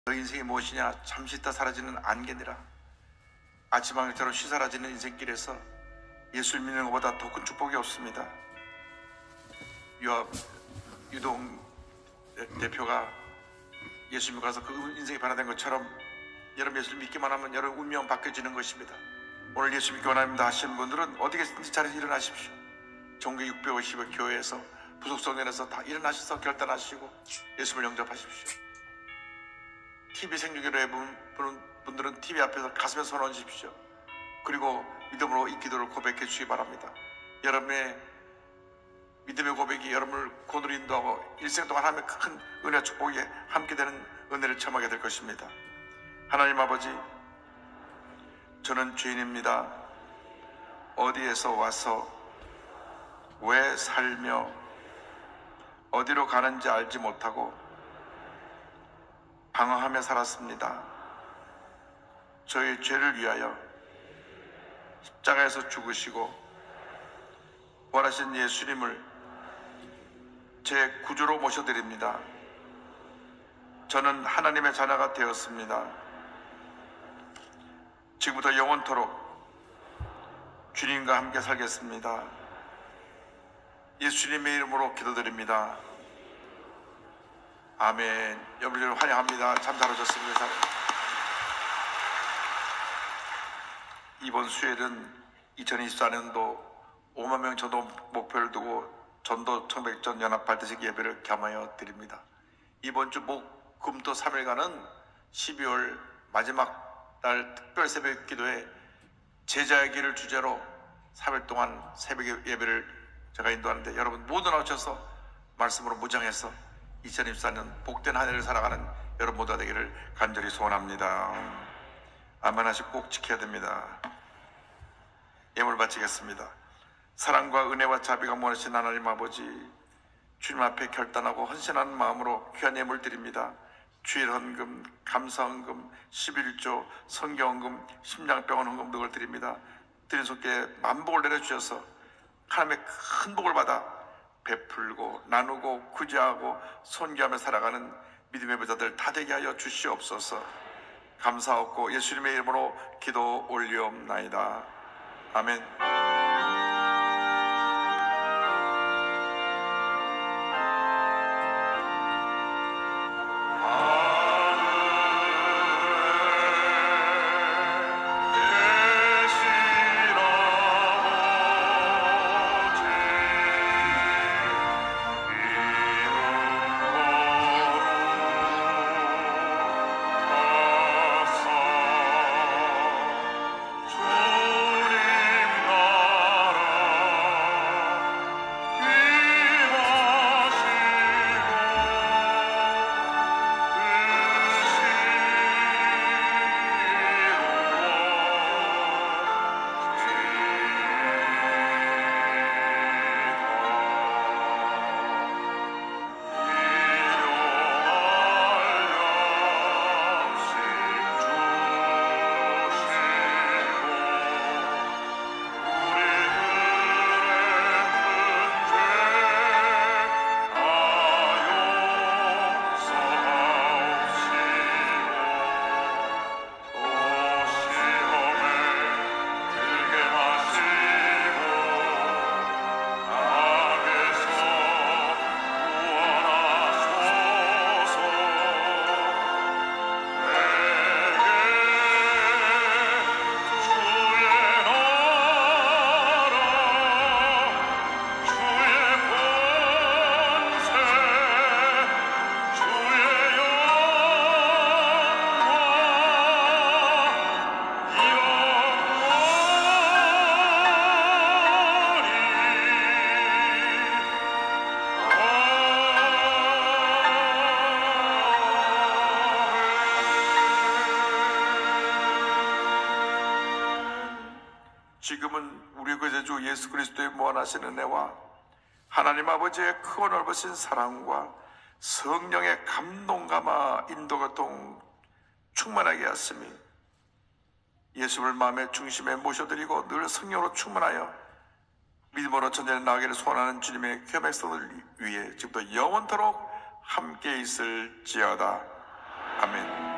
너 인생이 무엇이냐? 잠시 있다 사라지는 안개니라. 아침 하늘처럼 쉬사라지는 인생길에서 예수를 믿는 것보다 더 큰 축복이 없습니다. 유동 대표가 예수 믿고 가서 그 인생이 변화된 것처럼 여러분 예수를 믿기만 하면 여러분 운명 바뀌어지는 것입니다. 오늘 예수 믿기 원합니다 하시는 분들은 어디겠든지 자리에서 일어나십시오. 전국 650여 교회에서 부속성전에서 다 일어나셔서 결단하시고 예수를 영접하십시오. TV 생중계로 보는 분들은 TV 앞에서 가슴에 손 얹으십시오. 그리고 믿음으로 이 기도를 고백해 주시기 바랍니다. 여러분의 믿음의 고백이 여러분을 구원으로 인도하고 일생 동안 하나님의 큰 은혜와 축복이 함께 되는 은혜를 체험하게 될 것입니다. 하나님 아버지, 저는 죄인입니다. 어디에서 와서 왜 살며 어디로 가는지 알지 못하고 방황하며 살았습니다. 저의 죄를 위하여 십자가에서 죽으시고 부활하신 예수님을 제 구주로 모셔드립니다. 저는 하나님의 자녀가 되었습니다. 지금부터 영원토록 주님과 함께 살겠습니다. 예수님의 이름으로 기도드립니다. 아멘. 여러분들 환영합니다. 참 잘하셨습니다. 이번 수요일은 2024년도 5만 명 전도 목표를 두고 전도 1100전 연합 발대식 예배를 겸하여 드립니다. 이번 주 목, 금, 토 3일간은 12월 마지막 날 특별 새벽 기도에 제자의 길을 주제로 3일 동안 새벽 예배를 제가 인도하는데 여러분 모두 나오셔서 말씀으로 무장해서 2024년 복된 한 해를 살아가는 여러분 모두가 되기를 간절히 소원합니다. 아멘 하시고 꼭 지켜야 됩니다. 예물 바치겠습니다. 사랑과 은혜와 자비가 무한하신 하나님 아버지, 주님 앞에 결단하고 헌신하는 마음으로 귀한 예물 드립니다. 주일 헌금, 감사 헌금, 11조, 성경 헌금, 심장병원 헌금 등을 드립니다. 드린 손께 만복을 내려주셔서 하나님의 큰 복을 받아 베풀고 나누고 구제하고 손교하며 살아가는 믿음의 부자들 다 되게 하여 주시옵소서. 감사하고 예수님의 이름으로 기도 올리옵나이다. 아멘. 지금은 우리 구세주 예수 그리스도의 무한하신 은혜와 하나님 아버지의 크고 넓으신 사랑과 성령의 감동감화 인도교통 충만하게 하심이 예수를 마음의 중심에 모셔드리고 늘 성령으로 충만하여 믿음으로 전전에 나가기를 소원하는 주님의 귀한 백성을 위해 지금부터 영원토록 함께 있을지어다. 아멘.